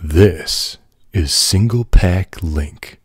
This is Single Pack Link.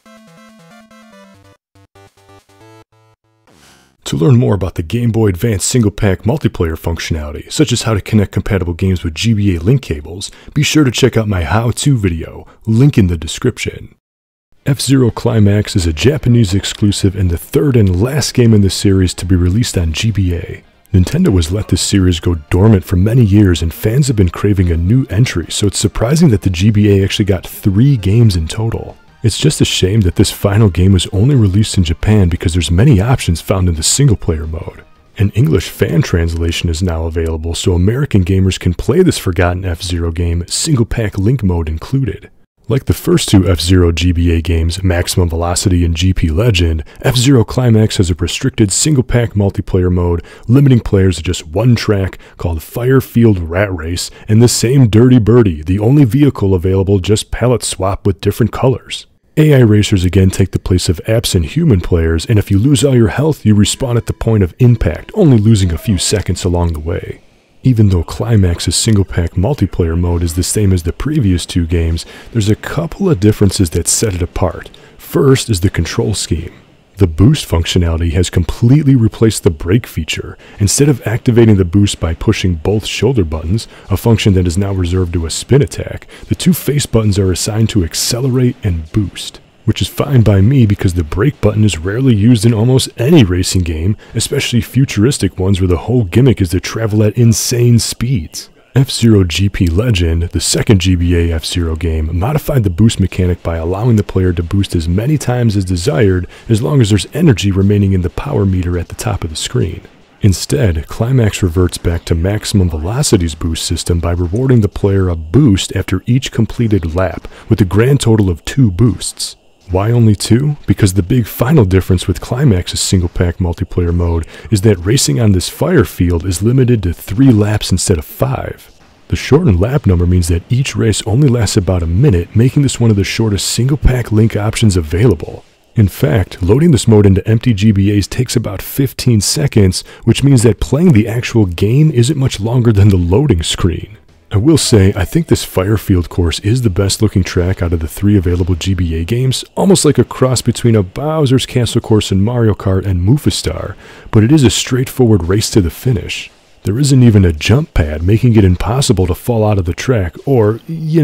To learn more about the Game Boy Advance Single Pack multiplayer functionality, such as how to connect compatible games with GBA link cables, be sure to check out my how-to video, link in the description. F-Zero Climax is a Japanese exclusive and the third and last game in the series to be released on GBA. Nintendo has let this series go dormant for many years and fans have been craving a new entry, so it's surprising that the GBA actually got 3 games in total. It's just a shame that this final game was only released in Japan because there's many options found in the single player mode. An English fan translation is now available so American gamers can play this forgotten F-Zero game, Single Pack Link mode included. Like the first two F-Zero GBA games, Maximum Velocity and GP Legend, F-Zero Climax has a restricted single-pack multiplayer mode, limiting players to just one track called Firefield Rat Race, and the same Dirty Birdie, the only vehicle available just palette swap with different colors. AI racers again take the place of absent human players, and if you lose all your health, you respawn at the point of impact, only losing a few seconds along the way. Even though Climax's single-pack multiplayer mode is the same as the previous two games, there's a couple of differences that set it apart. First is the control scheme. The boost functionality has completely replaced the brake feature. Instead of activating the boost by pushing both shoulder buttons, a function that is now reserved to a spin attack, the two face buttons are assigned to accelerate and boost. Which is fine by me because the brake button is rarely used in almost any racing game, especially futuristic ones where the whole gimmick is to travel at insane speeds. F-Zero GP Legend, the second GBA F-Zero game, modified the boost mechanic by allowing the player to boost as many times as desired as long as there's energy remaining in the power meter at the top of the screen. Instead, Climax reverts back to Maximum Velocity's boost system by rewarding the player a boost after each completed lap, with a grand total of 2 boosts. Why only 2? Because the big final difference with Climax's single-pack multiplayer mode is that racing on this fire field is limited to 3 laps instead of 5. The shortened lap number means that each race only lasts about a minute, making this one of the shortest single-pack link options available. In fact, loading this mode into empty GBAs takes about 15 seconds, which means that playing the actual game isn't much longer than the loading screen. I will say, I think this Firefield course is the best looking track out of the 3 available GBA games, almost like a cross between a Bowser's Castle course in Mario Kart and Mufastar, but it is a straightforward race to the finish. There isn't even a jump pad, making it impossible to fall out of the track or,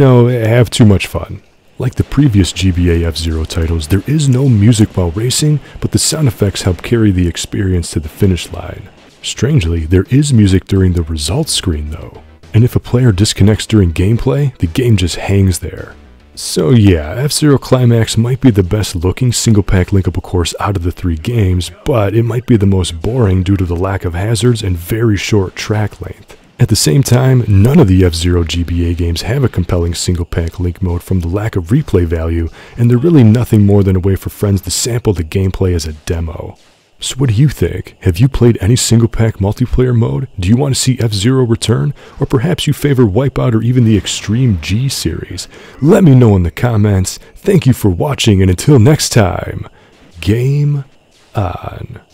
have too much fun. Like the previous GBA F-Zero titles, there is no music while racing, but the sound effects help carry the experience to the finish line. Strangely, there is music during the results screen though. And if a player disconnects during gameplay, the game just hangs there. So yeah, F-Zero Climax might be the best looking single-pack linkable course out of the 3 games, but it might be the most boring due to the lack of hazards and very short track length. At the same time, none of the F-Zero GBA games have a compelling single-pack link mode from the lack of replay value, and they're really nothing more than a way for friends to sample the gameplay as a demo. So what do you think? Have you played any single-pack multiplayer mode? Do you want to see F-Zero return? Or perhaps you favor Wipeout or even the Extreme G series? Let me know in the comments. Thank you for watching, and until next time, game on.